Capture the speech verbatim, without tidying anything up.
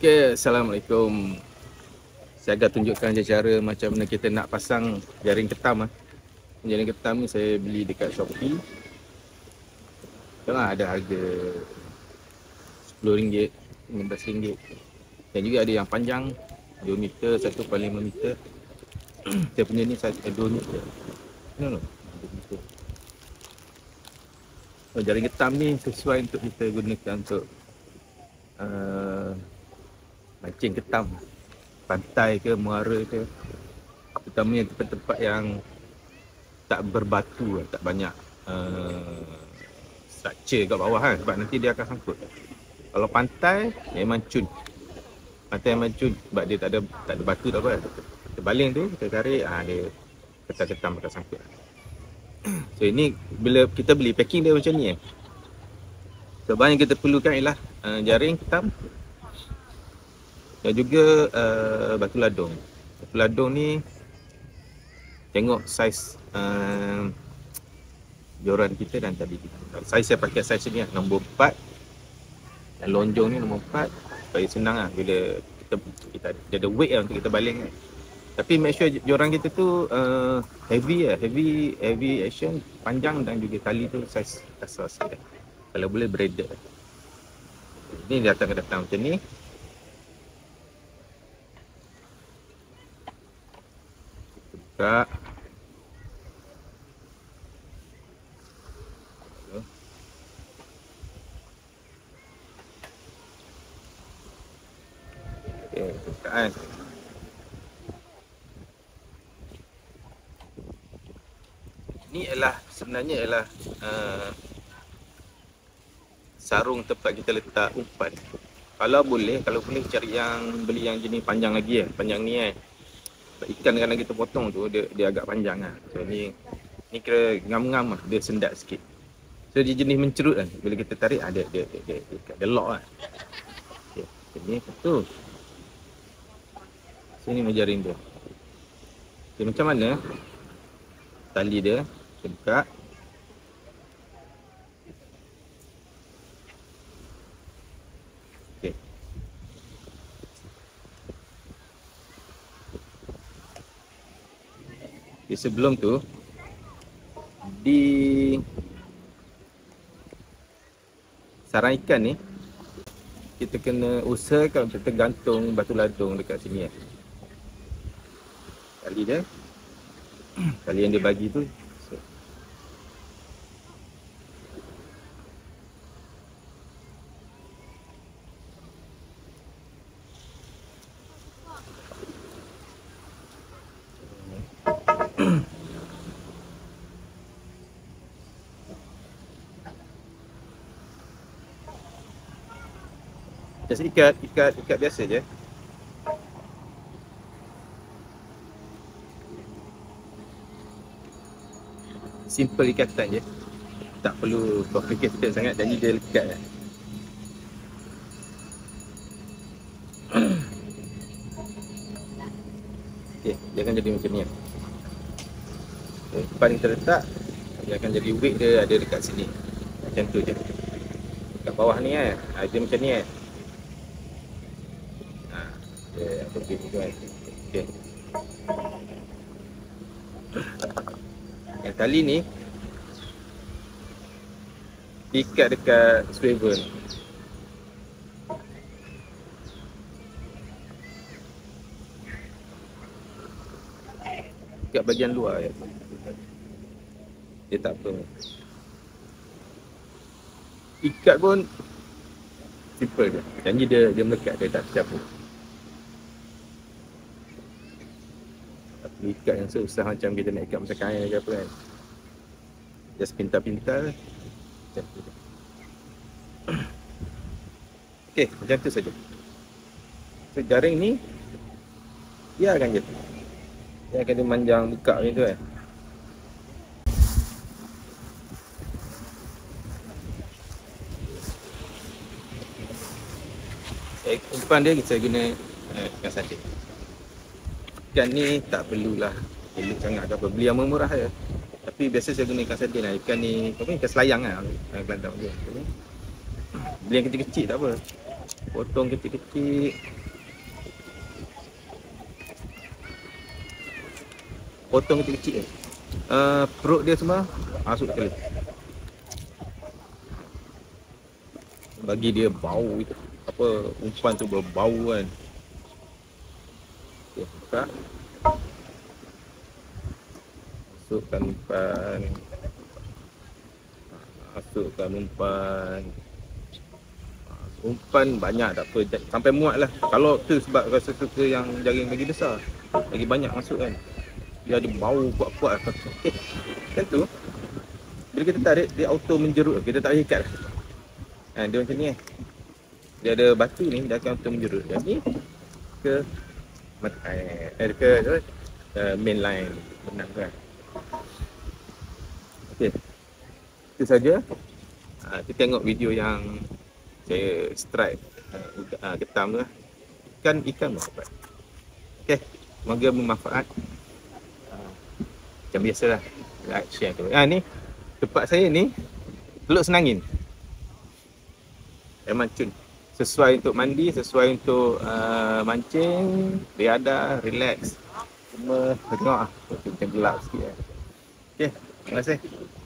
Okey, Assalamualaikum. Saya akan tunjukkan je cara macam mana kita nak pasang jaring ketam. Jaring ketam ni saya beli dekat Shopee. Tengah ada harga sepuluh ringgit, lima belas ringgit. Dan juga ada yang panjang dua meter, satu koma lima meter. Saya punya ni dua meter. No, no. dua meter. Oh, jaring ketam ni sesuai untuk kita gunakan untuk uh, mancing ketam, pantai ke, muara ke, terutamanya tempat-tempat yang tak berbatu, tak banyak uh, structure kat bawah kan, sebab nanti dia akan sangkut. Kalau pantai memang cun, pantai memang cun sebab dia tak ada tak ada batu, tak apa. Kita baling tu, kita tarik, ah dia ketam-ketam akan sangkut. So ini bila kita beli packing dia macam ni eh. So bahan yang kita perlukan ialah uh, jaring ketam dan juga uh, batu ladung. Batu ladung ni tengok saiz uh, joran kita dan tali kita. Saiz saya pakai saiz ni lah, nombor empat. Dan lonjong ni nombor empat supaya senang lah bila kita, kita dia ada weight lah untuk kita baling kan. Tapi make sure joran kita tu uh, heavy lah, heavy heavy action, panjang dan juga tali tu saiz kasar sikit. Kalau boleh braided. Ini dia akan datang macam ni. Buka. Okey, bukaan. Ini adalah sebenarnya adalah uh, sarung tempat kita letak umpan. Kalau boleh, kalau boleh cari yang beli yang jenis panjang lagi eh, panjang ni eh. Ikan kadang kita potong tu dia dia agak panjang lah. So ni ni kira ngam-ngam lah, dia sendat sikit. So dia jenis mencerut kan. Bila kita tarik ada ah, dia dia dia, dia, dia, dia lock lah. Okey, ini tu. Sini jaring dia. Okey, macam mana tali dia? Kita buka. Okey. Okay, sebelum tu di sarang ikan ni kita kena usahakan kita gantung batu ladung dekat sini eh. Tali dia, tali yang dia bagi tu. Just ikat, ikat, ikat biasa je. Simple ikatan je. Tak perlu complicated sangat, jadi dia lekat lah. Okey, dia akan jadi macam ni. Okay, depan kita letak, dia akan jadi weight dia ada dekat sini. Macam tu je. Kat bawah ni kan, dia macam ni kan. Ya, okey tu kan. Okey. Yang tali ni ikat dekat swivel. Ikat bahagian luar ya. Dia tak apa. Ikat pun simple je. Janji dia dia melekat, dia tak tercampur. Ikat yang susah macam kita nak ikat macam kain ke apa kan. Just pintar-pintar macam tu. Okey, macam tu saja. So jaring ni dia akan jatuh. Dia akan dia manjang buka macam tu kan. Eh, umpan dia kita guna eh, ikan sadik. Ikan ni tak perlulah elok sangat ke apa, beli yang murah je. Tapi biasa saya guna ikan sardin lah. Ikan ni apa, ikan selayang lah, Kelantan tu. Beli yang kecil-kecil tak apa. Potong kecil-kecil. Potong kecil-kecil. Uh, perut dia semua masuk sekali. Bagi dia bau itu. Apa umpan tu berbau kan. Okay, buka. Masukkan umpan. Masukkan umpan. Umpan banyak tak apa, sampai muat lah. Kalau tu sebab rasa suka yang jaring lagi besar, lagi banyak masuk kan, dia ada bau kuat-kuat. Okay. Kan tu bila kita tarik dia auto menjerut, kita tak payah ikat. Ha, dia macam ni eh. Dia ada batu ni, dia akan auto menjerut. Jadi ke eh, ke uh, main line benang kan. Okey. Itu saja. Ha, kita tengok video yang saya strike uh, getam tu lah. Ikan ikan berapa? Okey, semoga bermanfaat. Uh, macam biasalah, like, share tu. Ah ni tempat saya ni Teluk Senangin. Memang cun. Sesuai untuk mandi, sesuai untuk uh, mancing, riadah, relax. Cuma tengok ah, macam gelap sikit. Okey, terima kasih.